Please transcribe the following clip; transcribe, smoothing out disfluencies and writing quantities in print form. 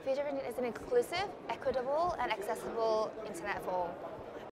Future Indian is an inclusive, equitable and accessible internet for all.